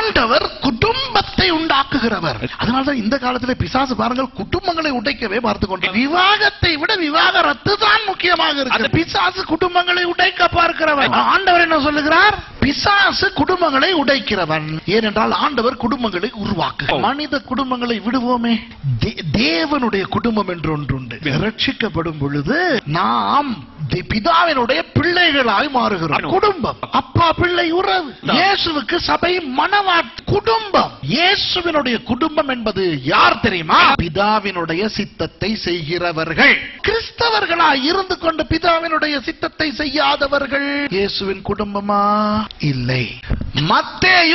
ஆண்டவர் குடும்பத்தை உண்டாக்குகிறவர். அதனால்தான் இந்த காலத்தில் பிசாசு பாருங்கள் குடும்பங்களை உடைக்கவே பார்த்து கொண்டு, விவாகத்தை விட விவாகரத்து தான் முக்கியமாக இருக்கு. பிசாசு குடும்பங்களை உடைக்க பார்க்கிறவர். ஆண்டவர் என்ன சொல்லுகிறார்? பிசாசு குடும்பங்களை உடைக்கிறவன். ஏனென்றால் ஆண்டவர் குடும்பங்களை உருவாக்கு. மனித குடும்பங்களை விடுவோமே, தேவனுடைய குடும்பம் என்று ஒன்று உண்டு. ரட்சிக்கப்படும் பொழுது நாம் பிதாவினுடைய பிள்ளைகளாய் மாறுகிறோம். குடும்பம் அப்பா பிள்ளை உறவு. இயேசுவுக்கு சபை மனவாட்டி குடும்பம். இயேசுவினுடைய குடும்பம் என்பது யார் தெரியுமா? பிதாவினுடைய சித்தத்தை செய்கிறவர்கள். கிறிஸ்தவர்களாய் இருந்து கொண்டு பிதாவினுடைய சித்தத்தை செய்யாதவர்கள் இயேசுவின் குடும்பமா? இல்லை. மத்தேயு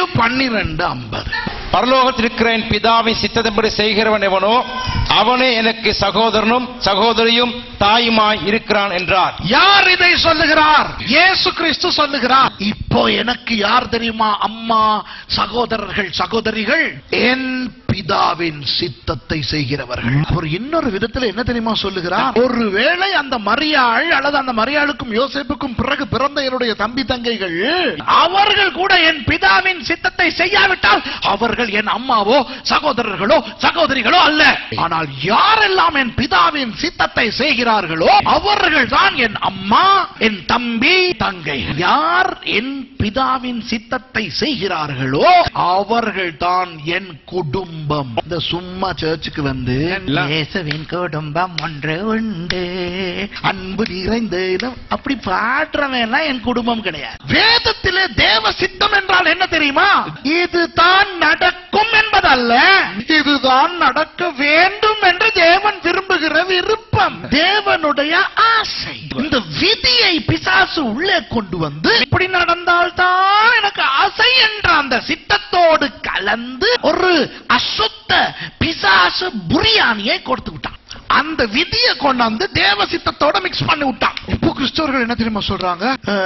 12:50 பரலோகத்தில் இருக்கிற என் பிதாவின் சித்தத்தின்படி செய்கிறவன் எவனோ அவனே எனக்கு சகோதரனும் சகோதரியும் தாயுமாய் இருக்கிறான் என்றார். யார் இதை சொல்லுகிறார்? இயேசு கிறிஸ்து சொல்லுகிறார். இப்போ எனக்கு யார் தெரியுமா அம்மா, சகோதரர்கள், சகோதரிகள்? என் பிதாவின் சித்தத்தை செய்கிறவர்கள். அவர் இன்னொரு விதத்தில் என்ன தெரியுமா சொல்லுகிறார்? ஒருவேளை அந்த மரியாள் அல்லது அந்த மரியாளுக்கும் யோசேப்புக்கும் பிறகு பிறந்த என்னுடைய தம்பி தங்கைகள் அவர்கள் கூட என் பிதாவின் சித்தத்தை செய்யாவிட்டால் அவர்கள் என் அம்மாவோ சகோதரர்களோ சகோதரிகளோ அல்ல. ஆனால் யாரெல்லாம் என் பிதாவின் சித்தத்தை செய்கிறார்களோ அவர்கள் தான் என் அம்மா, என் தம்பி, தங்கை. யார் என் பிதாவின் சித்தத்தை செய்கிறார்களோ அவர்கள் தான் என் குடும்பம். இந்த சும்மா சர்ச்சுக்கு வந்து இயேசுவின் குடும்பம் ஒன்று உண்டு, அன்பு நிறைந்த அப்படி பாடுறவன் என் குடும்பம் கிடையாது. வேதத்திலே தேவ சித்தம் என்றால் என்ன தெரியுமா? இதுதான் நடக்கும் என்பதல்ல, இதுதான் நடக்க வேண்டும் என்று தேவன் விரும்புகிற விருப்பம், தேவனுடைய ஆசை. இந்த விதியை பிசாசு உள்ளே கொண்டு வந்து இப்படி நடந்தால்தான் எனக்கு ஆசை என்ற அந்த சித்தத்தோடு கலந்து ஒரு அசுத்த பிசாசு புரியானியை கொடுத்து விட்டான். அந்த விதியை கொண்டாந்து தேவ சித்தத்தோட மிக்ஸ் பண்ணி விட்டான். இப்போ கிறிஸ்தவர்கள் என்ன தெரியுமா சொல்றாங்க?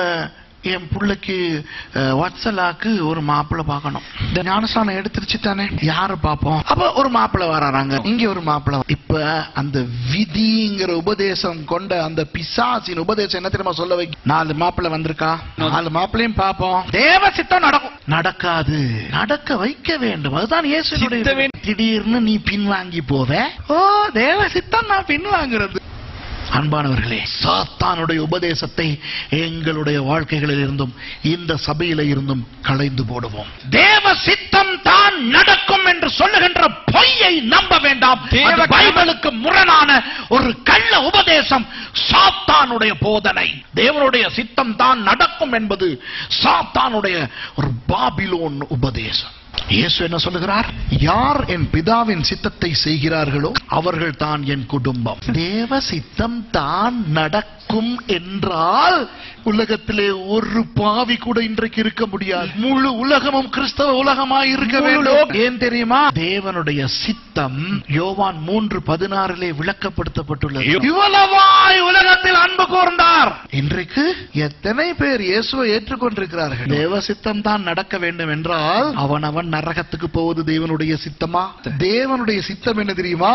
என் பிள்ளைக்கு வாட்ஸ்அலாக்கு ஒரு மாப்பிள்ளை பார்க்கணும். இந்த ஞானஸ்தானம் எடுத்துருச்சு தானே, யாரு பார்ப்போம்? அப்ப ஒரு மாப்பிள்ளை வராங்க, இங்க ஒரு மாப்பிள்ளை. இப்ப அந்த விதிங்கிற உபதேசம் கொண்ட அந்த பிசாசின் உபதேசம் என்ன தெரியுமா சொல்ல வைக்க? 4 மாப்பிள்ளை வந்திருக்கா, 4 மாப்பிள்ளையும் பார்ப்போம். தேவ சித்தம் நடக்கும். நடக்காது, நடக்க வைக்க வேண்டும். அதுதான் இயேசுவினுடைய. திடீர்னு நீ பின்வாங்கி போவ. ஓ, தேவ சித்தம் நான் பின்வாங்கிறது. அன்பானவர்களே, சாத்தானுடைய உபதேசத்தை எங்களுடைய வாழ்க்கைகளில் இருந்தும் இந்த சபையில இருந்தும் களைந்து போடுவோம். தேவ சித்தம் தான் நடக்கும் என்று சொல்லுகின்ற பொய்யை நம்ப வேண்டாம். பைபிளுக்கு முரணான ஒரு கள்ள உபதேசம், சாத்தானுடைய போதனை. தேவனுடைய சித்தம் தான் நடக்கும் என்பது சாத்தானுடைய ஒரு பாபிலோன் உபதேசம். இயேசு என்ன சொல்லுகிறார்? யார் என் பிதாவின் சித்தத்தை செய்கிறார்களோ அவர்கள் தான் என் குடும்பம். தேவ சித்தம் தான் நடக்கும் என்றால் உலகத்திலே ஒரு பாவி கூட இன்றைக்கு இருக்க முடியாது. முழு உலகமும் கிறிஸ்தவ உலகமாய் இருக்க வேண்டும். ஏன் தெரியுமா? தேவனுடைய சித்தம் யோவான் 3:16 விளக்கப்படுத்தப்பட்டுள்ளது. இவ்வளவாய் உலகத்தில் அன்பு கூர்ந்தார். இன்றைக்கு எத்தனை பேர் இயேசுவை ஏற்றுக்கொண்டிருக்கிறார்கள்? தேவ சித்தம் தான் நடக்க வேண்டும் என்றால் அவன் நரகத்துக்கு போவது தேவனுடைய சித்தமா? தேவனுடைய சித்தம் என்ன தெரியுமா?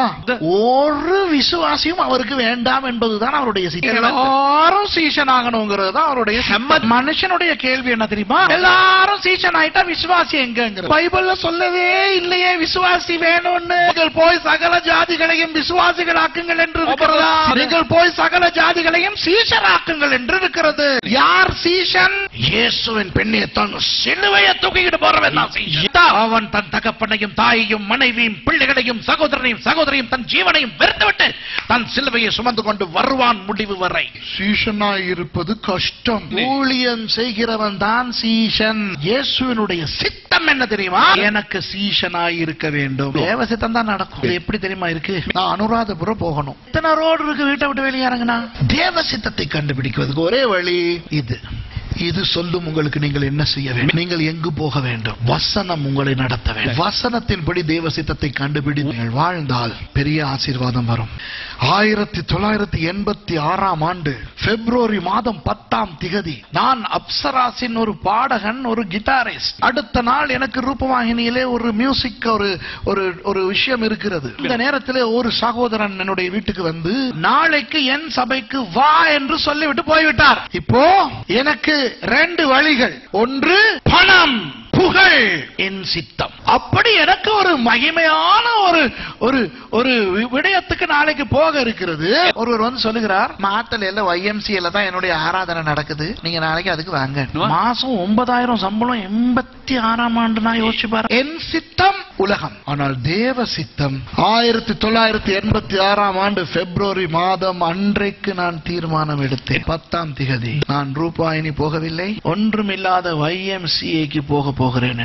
ஒரு விசுவாசியும் அவருக்கு வேண்டாம் என்பதுதான் அவருடைய சித்தம். எல்லாரும் சீஷன் ஆகணுங்கிறது தான் அவருடைய சித்தம். மனுஷனுடைய கேள்வி என்ன தெரியுமா? எல்லாரும் சீஷன் ஆயிட்டா விசுவாசி எங்க? பைபிள்ல சொல்லவே இல்லையே விசுவாசி வேணும்னு. நீங்கள் போய் சகல ஜாதிகளையும் விசுவாசிகளாக்குங்கள் என்று இருக்கிறதா? நீங்கள் போய் சகல ஜாதிகளையும் சீஷராக்குங்கள் என்று இருக்கிறது. யார் சீஷன்? இயேசுவின் பெண்ணியத்தான் சிலுவையை தூக்கிட்டு போறவன் தான் சீஷன். அவன் தன் தகப்பனையும் தாயையும் மனைவியும் பிள்ளைகளையும் சகோதரனையும் சகோதரியும் தன் ஜீவனையும் வெறுத்துவிட்டு தன் சிலுவையை சுமந்து கொண்டு வருவான் முடிவு வரை. சீஷனாய் இருப்பது கஷ்டம். ஊழியம் செய்கிறவன் தான் சீஷன். இயேசுவினுடைய சித்தம் என்ன தெரியுமா? எனக்கு சீஷனாய் இருக்க வேண்டும். தேவ சித்தம் தான் நடக்கும். இது எப்படி தெரியுமா இருக்கு? நான் அனுராதபுரம் போகணும். இத்தனை ரோடு இருக்கு, வீட்டை விட்டு வெளியாருங்கண்ணா. தேவ சித்தத்தை கண்டுபிடிக்கிறதுக்கு ஒரே வழி இது. இது சொல்லும் உங்களுக்கு நீங்கள் என்ன செய்ய வேண்டும், நீங்கள் எங்கு போக வேண்டும். வசனம் உங்களை நடத்த வேண்டும். வசனத்தின்படி தேவ சித்தத்தை கண்டுபிடி நீங்கள் வாழ்ந்தால் பெரிய ஆசீர்வாதம் வரும். 1986 ஆண்டு பிப்ரவரி மாதம் 10ஆம் திகதி நான் அப்சராசின் ஒரு பாடகன், ஒரு கிட்டாரிஸ்ட். அடுத்த நாள் எனக்கு ரூபவாகினியிலே ஒரு மியூசிக் ஒரு விஷயம் இருக்கிறது. இந்த நேரத்தில் ஒரு சகோதரன் என்னுடைய வீட்டுக்கு வந்து நாளைக்கு என் சபைக்கு வா என்று சொல்லிவிட்டு போய்விட்டார். இப்போ எனக்கு 2 வழிகள். ஒன்று பணம். புகழ் என் சித்தம். அப்படி எனக்கு ஒரு மகிமையான ஒரு ஒரு விடயத்துக்கு நாளைக்கு போக இருக்கிறது. ஒருவர் வந்து சொல்லுகிறார், மாத்தலையில YMCA தான் என்னுடைய ஆராதனை நடக்குது, நீங்க நாளைக்கு அதுக்கு வாங்க. மாசம் 9,000 சம்பளம், 86ஆம் ஆண்டு. நான் யோசிச்சு பாரு, என் சித்தம் உலகம், ஆனால் தேவ சித்தம். 1986ஆம் ஆண்டு பிப்ரவரி மாதம் அன்றைக்கு நான் தீர்மானம் எடுத்தேன். 10ஆம் திகதி நான் ரூபாயினி போகவில்லை, ஒன்றுமில்லாத YMCAக்கு போகிறேன்.